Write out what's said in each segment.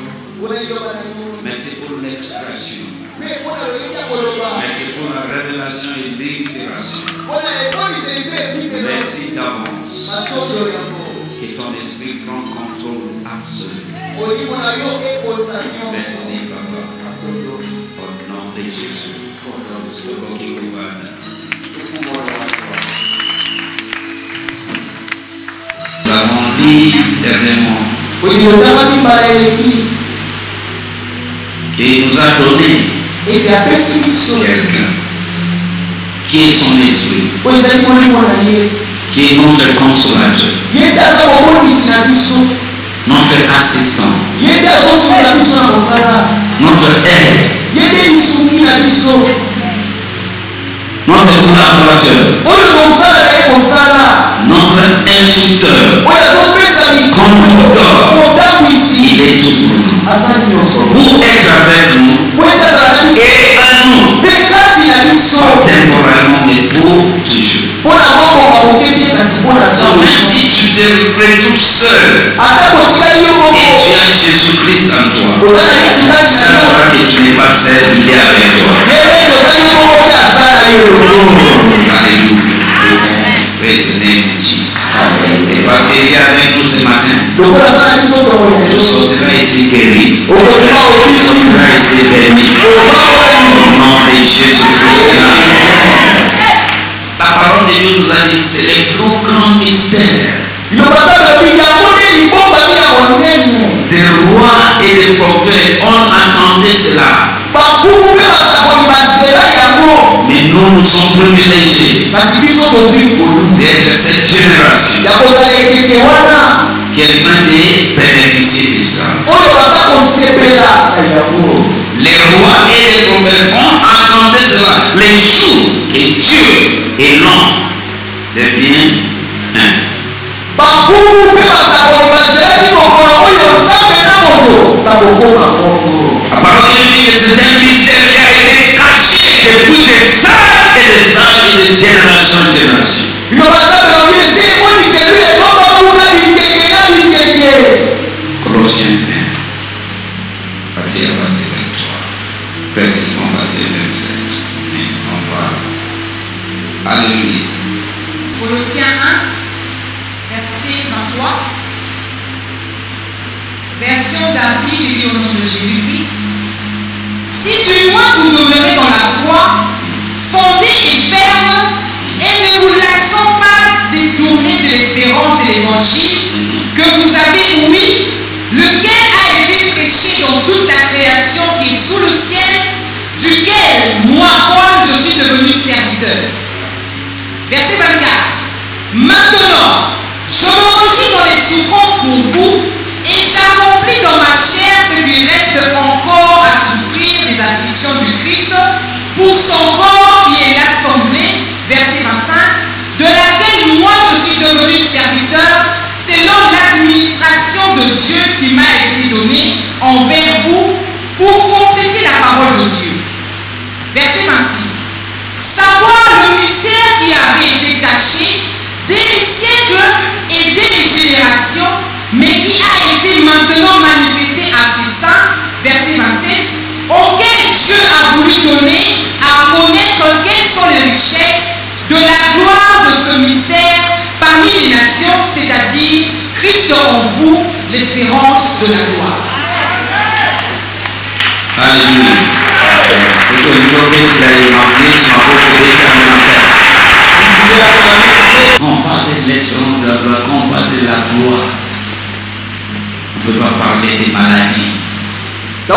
Merci pour l'expression. Merci pour la révélation et l'inspiration. Merci d'avance. Que ton esprit prend contrôle absolu. Merci, Papa. Au nom de Jésus. Nous avons dit dernièrement qu'il nous a donné quelqu'un qui est son esprit, qui est notre consolateur, notre assistant, notre aide, notre collaborateur, notre instructeur, conducteur. Il est tout pour nous. Pour être avec nous et à nous, temporairement mais pour toujours. Même si tu te retrouves seul et tu as Jésus-Christ en toi, sache que tu n'es pas seul, il est avec toi. Alléluia. Praise the name of Jesus. Et parce qu'il est avec nous ce matin, tu sortiras ici guéri, tu sortiras ici béni, au nom de Jésus-Christ. La parole de Dieu nous a dit c'est le plus grand mystère. Des rois et des prophètes ont entendu cela. Mais nous sommes privilégiés d'être cette génération qui est en train de bénéficier de ça. Les rois et les prophètes ont entendu cela. Les jours que Dieu et l'homme deviennent un. La parole de Dieu dit que c'est un mystère qui a été caché depuis des âges et des âges et de génération en génération. Colossiens 1, partie à verset 23, précisément verset 27. On va. Alléluia. Colossiens 1, verset 23. Version d'Arby, je dis au nom de Jésus-Christ. Si du moins vous demeurez dans la foi, fondée et ferme, et ne vous laissons pas détourner de l'espérance de l'évangile que vous avez ouï, lequel a été prêché dans toute la création qui est sous le ciel, duquel, moi, Paul, je suis devenu serviteur. Verset 24. Maintenant, je me réjouis dans les souffrances pour vous, et j'accomplis dans ma chair ce qui reste encore à souffrir des afflictions du Christ pour son corps qui est l'assemblée, verset 25, de laquelle moi je suis devenu serviteur selon l'administration de Dieu qui m'a été donnée envers vous pour compléter la parole de Dieu. Verset 26. Savoir le mystère qui avait été caché dès les siècles et dès les générations, mais qui a été maintenant manifesté à ses saints, verset 27, auquel Dieu a voulu donner à connaître quelles sont les richesses de la gloire de ce mystère parmi les nations, c'est-à-dire Christ en vous, l'espérance de la gloire. Alléluia. On parle de l'espérance de la gloire, on parle de la gloire. On ne peut pas parler des maladies. La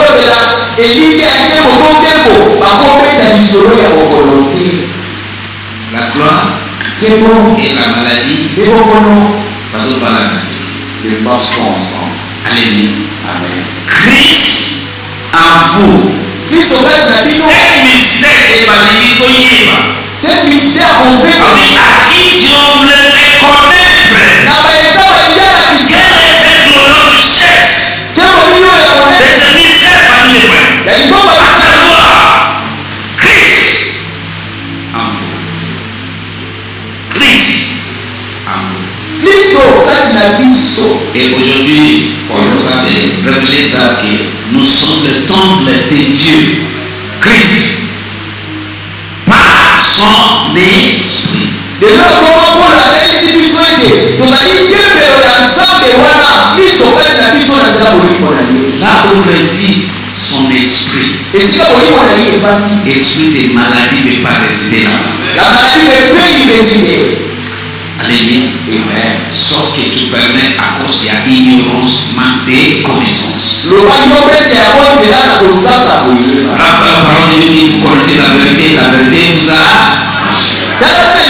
gloire et la maladie parce qu'on parle de marche ensemble. Alléluia. Amen. Christ en vous. Cette mystère est maléfique. Cette mystère qu'on fait à qui Dieu voulait faire connaître. Quelle est cette glorieuse richesse de ce mystère parmi les frères? À savoir Christ en vous. Christ en vous. Et aujourd'hui, on nous a dit révéler ça que nous sommes le temple de Dieu, Christ, par son esprit. Déjà, comment Paul a dit que nous allons dire ensemble là où réside son esprit, esprit de maladie ne peut pas rester là-bas. La maladie ne peut y résider. Alléluia. Amen. Sauf que tu permets à cause de l'ignorance, manque de connaissances. Le royaume c'est à moi de là dans le sang à bouillir. La parole de Dieu dit, vous connaissez la vérité vous a. On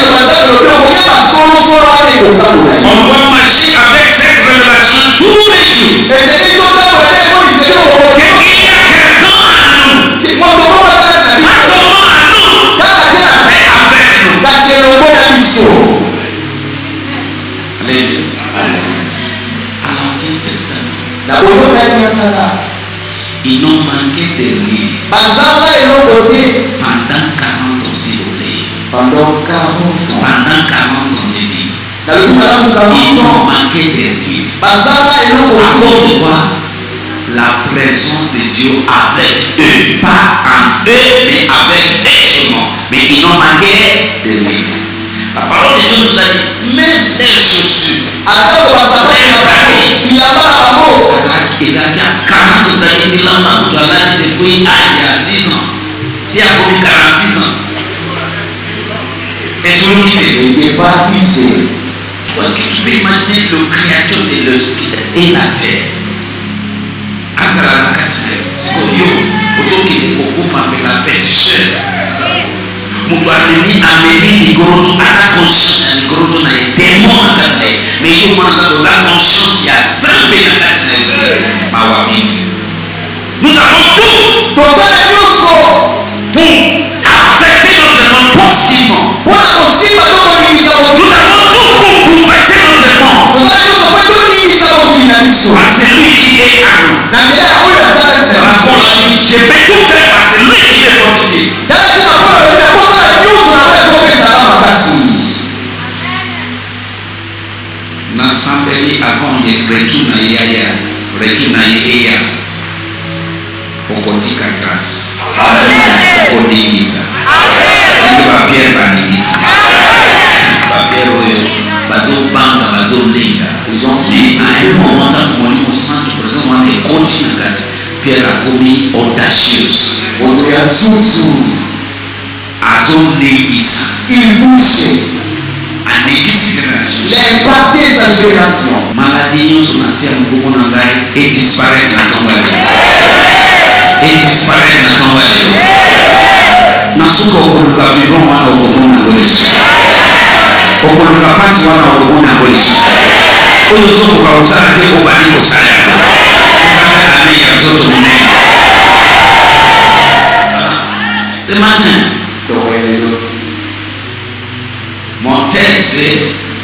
doit marcher avec cette révélation tous les jours. Il y a quelqu'un en nous. Pas seulement à nous, mais avec nous. Alléluia. À l'Ancien Testament, ils n'ont manqué de rien. Pendant 40 ans, s'il vous plaît. Pendant 40 ans. Pendant 40 ans, j'ai dit. Ils n'ont manqué de rien. À cause de quoi? La présence de Dieu avec eux. Pas en eux, mais avec eux seulement. Mais ils n'ont manqué de rien. La parole de Dieu nous a dit, même les chaussures. Ezaki à 40 ans, il a mal depuis âge à 6 ans. Tu as commis 46 ans. Et je vous dis, parce que tu peux imaginer le créateur de l'hostie et la terre. Azala Katina, c'est comme yo, pour qui est beaucoup mais la féticheur. Mon doigt amené les gros à sa conscience, les gros dans les démons à la tête. Mais il faut dans la conscience, il y a 5 pays à la tête. Nous avons tout pour affecter notre monde positivement. Nous avons tout pour bouleverser notre monde. À celui qui est à nous. Je peux tout faire à celui qui est fortifié. N'assemblée avant de retourner hier au côté Catras. Au Nibisa. Il va bien Banibisa. Pierre Bazo Banga, Bazo Linda. Ils ont dit à un moment au centre, par exemple, on est continent. Pierre a commis audacieuse. Azon Nibisa. Il bouge. L'impact de sa génération. Maladie nous sommes assis à mon et disparaître dans ton royaume. Et disparaître dans ton royaume. Nasuka okoluka vibon wana okomona ngolesu. Okoluka pasi wana okomona ngolesu. Oyo sokoka osala te obali kosala. Nzambe ame ya nzoto monene. Ce matin, mon texte c'est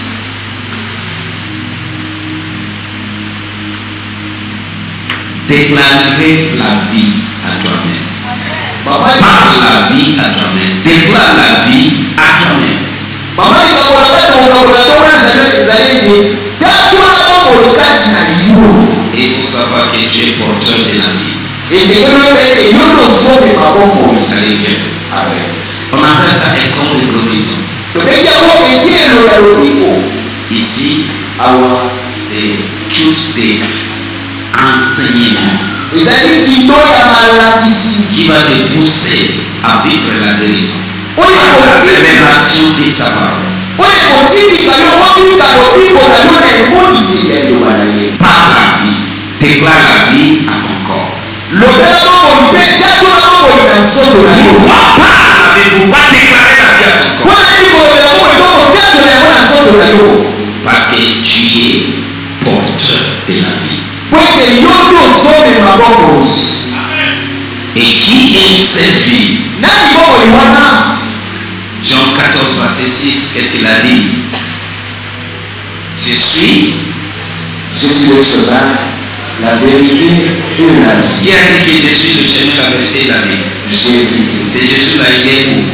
déclarer la vie à toi-même. Parle la vie à toi-même. Déclare la vie à toi-même. Et il faut savoir que tu es porteur de la vie. On appelle ça un corps de guérison. Ici, c'est culte d'enseignement qui va te pousser à vivre la guérison. La révélation de sa parole. Par la vie, déclare la vie à ton corps. Pourquoi déclarer la vie à ton corps? Parce que tu es porteur de la vie. Et qui est cette vie? Jean 14, verset 6, qu'est-ce qu'il a dit? Je suis le chemin, la vérité et la vie. Qui a dit que je suis le chemin, la vérité et la vie? Jésus. C'est Jésus là, il est où?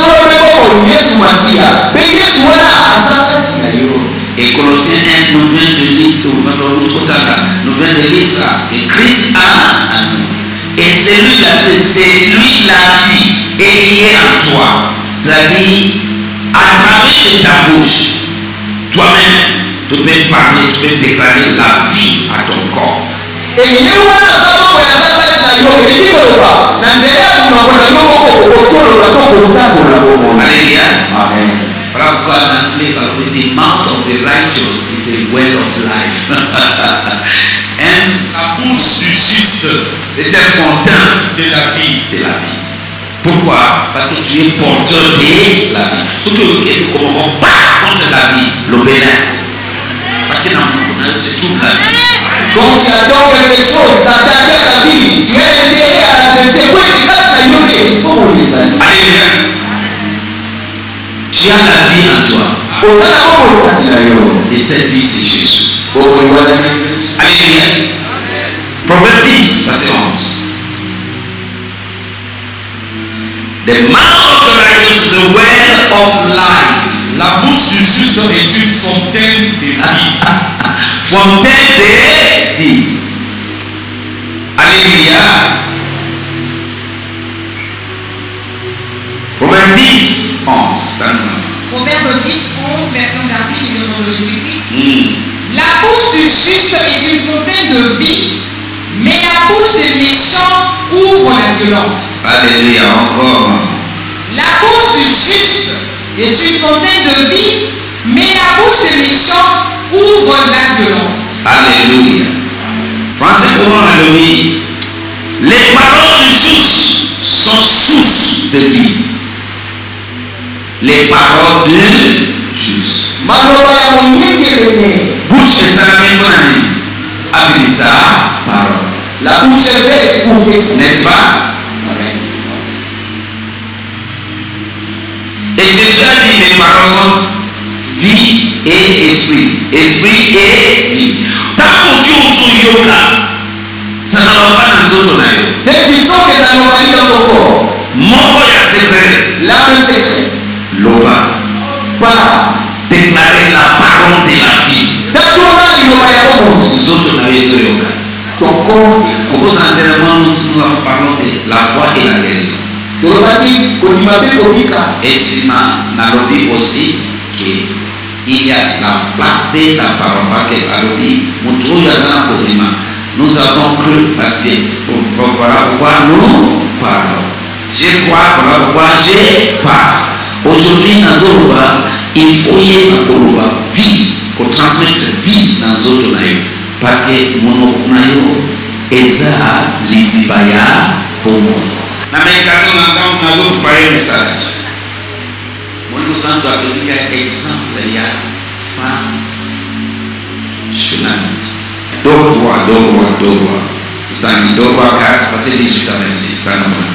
Et Colossiens 1, 9, viens de lire ça. Et Christ a en nous. Et c'est lui la vie est liée en toi. C'est-à-dire, à travers ta bouche, toi-même, tu peux parler, tu peux déclarer la vie à ton corps. Alléluia. Amen. Voilà pourquoi en anglais, the mouth of the righteous is a well of life. And La bouche du juste c'est un fontaine de la vie. de la vie. Pourquoi? Parce que tu es porteur de la vie. Ce que nous ne commençons pas contre la vie, le bénin. Parce que dans le monde, c'est toute la vie. Donc tu attends quelque chose, ça t'attend la vie. Tu es intérêt à la conséquence de ta vie. Alléluia. Tu as la vie en toi. Et cette vie, c'est Jésus. Alléluia. Proverbe 10, verset 11. The mouth of the righteous is the well of life. La bouche du juste est une fontaine de vie. Fontaine de vie. Alléluia. Proverbe 10, 11. Proverbe 10, 11, version d'Arby, je au nom de Jésus-Christ. La bouche du juste est une fontaine de vie, mais la bouche des méchants couvre la violence. Alléluia, encore. La bouche du juste est une fontaine de vie, mais la bouche des méchants couvre la violence. Alléluia. Français courant, alléluia. Les paroles du juste sont source de vie. Les paroles du juste. Bouche de Salamé, appelle ça parole. La bouche est faite pour N'est-ce pas? Et Jésus a dit, mes paroles sont vie et esprit. Esprit et vie. Tant que tu es sur yoga, ça ne va pas dans les autres. Dès qu'ils sont que ça nous va dans ton corps. Mon corps est secret. L'âme est secret. L'oba. Pas. Déclarer la parole de la vie. Dans ton âme, il n'y aura pas de Les autres n'avaient pas yoga. ton corps. Au entraînement, nous parlons de la foi et la guérison. Et Sima Nalobi aussi qu'il y a la place de la parole. Parce que Nalobi, nous avons cru parce que voilà pourquoi nous parlons. Je crois, voilà pourquoi je parle. Aujourd'hui, dans Zoruba, il faut y avoir vie, pour transmettre vie dans Zoruba. Parce que mon eza lisibaya pour na mekazo na ngam na zo préparer message. Mon santo a besoin exemple ya femme Shunamit. Dorwa. C'est un Dorwa 4, verset 18 à 26. C'est un nom.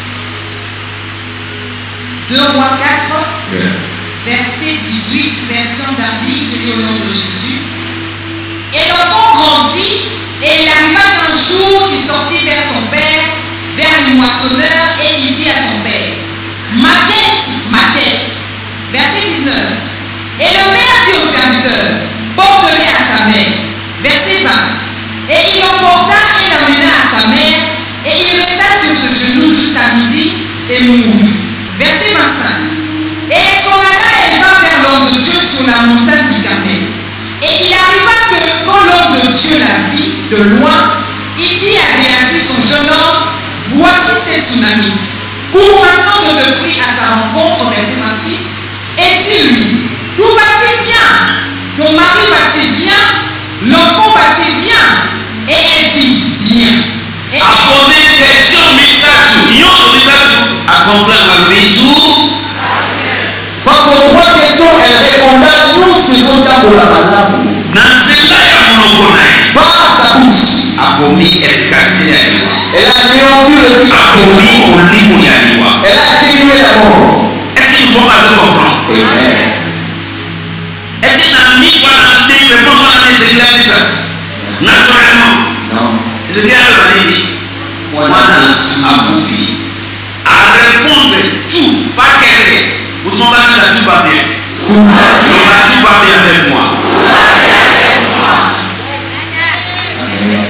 2 Rois 4, verset 18, version d'Arby, je lis au nom de Jésus. Et l'enfant grandit, et il arriva qu'un jour il sortit vers son père, vers les moissonneurs, et il dit à son père, ma tête, verset 19. Et le père dit au serviteur, porte-le à sa mère, verset 20. Et il l'emporta et l'amena à sa mère, et il le laissa sur ce genou jusqu'à midi, et mourut. Verset 25. Et il s'en alla et vint vers l'homme de Dieu sur la montagne du Carmel. Et il arriva que quand l'homme de Dieu la vit de loin, il dit à Géasi son jeune homme, voici cette Sunamite. Cours maintenant, je te prie, à sa rencontre, verset 26, et dis-lui, tout va-t-il bien? Ton mari va-t-il bien? L'enfant va-t-il bien? Et elle dit, bien. Et A posé une question, Misatu. Accomplir ma vie tout. Face aux trois questions, elle répondra, nous faisons d'abord la malade. Dans celle-là, il y a mon okonai. Par sa bouche. A commis efficacité à l'Iwa. Elle a anéanti le A commis vide. au libre à l'Iwa. Elle a atténué la mort. Est-ce qu'il faut pas se comprendre? Amen. Est-ce qu'il y a un mythe à des réponses à des églises? Naturellement. Non. C'est bien le valide. Moi, dans ma vie, à répondre tout, pas qu'elle. Vous m'en allez là, tout va bien. Tout va bien avec moi. Amen.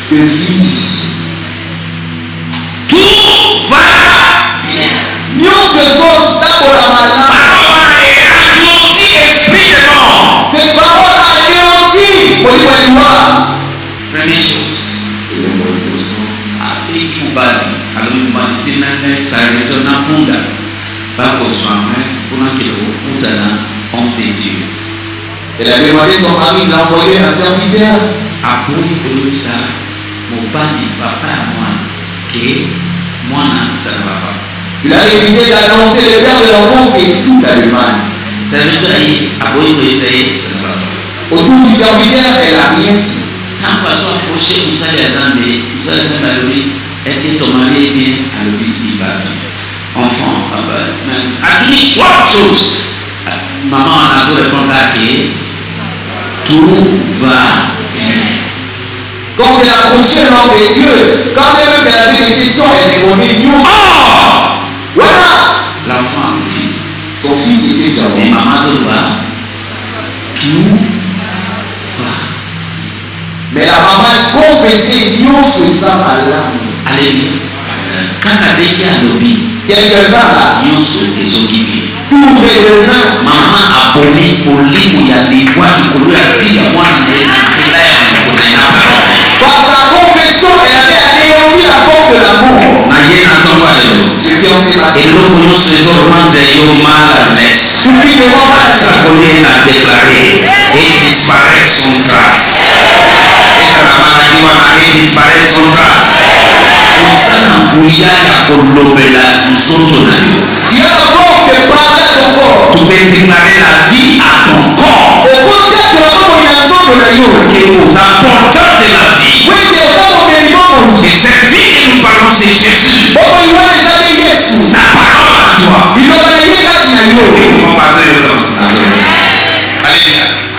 de vie. Tout va bien. Nyonso ezotambola malamu. Parole anéanti esprit de mort. Ces paroles anéanties molimo ya liwa. Première chose. Abeki mobali alobima te na ngai sali to na mpunda bakozwa ngai mpona kele kokutana homme de Dieu. Elle a demandé son mari de l'envoyer un serviteur. Aboyi koyebisa mobali papa ya mwana ke mwana asala papa. Il a refusé d'annoncer le père de l'enfant que tout allait mal. Serviteur aye aboyi koyebisa ye asala papa. Autour du serviteur, elle n'a rien dit. Ntango azoapproche mosali ya Nzambe, mosali ya Nzambe alobi est-ce que ton mari est bien? Alobi il va bien. Enfant, papa, atuni trois choses. Maman wana azorépondre ake tout va bien. Quand elle approchait l'homme de Dieu, quand même qu'elle avait été sans, elle répondait nous. Or, Voilà. l'enfant a fille. Son fils était déjà Et mort. maman Zoba, tout va. Mais la maman confessait nous faisant à l'âme. Alléluia. Kaka ndenge alobi, Quelque part là, nyonso ezoki bien. tout revint. Mama aponi olimo ya libwa likolo ya vi ya mwana na ye na nzela ya mokolo na parole. Par sa confession, elle avait anéanti la forme de l'amour. Na ye na ntongo ya lelo. Je dis en ces matin. Eloko nyonso ezorendre yo mal à l'aise. Tout fit de moi pas ça. Asakoli na déclaré et disparaître son trace. Ezala maladi wana et disparaître son trace. Ozana nguya ya kolobela nzoto na yo. Tu as la force de parler à ton corps. Tu peux déclarer la vie à ton corps. Au contact de l'homme, il y a un forme de l'eau. Parce que aux apporteurs de la vie. Oui, c'est le forme de l'eau. Et cette vie que nous parlons, c'est Jésus. Bon, il va les habiller. Sa parole à toi. Il va venir là, il y a l'eau. On va parler de ça. Alléluia.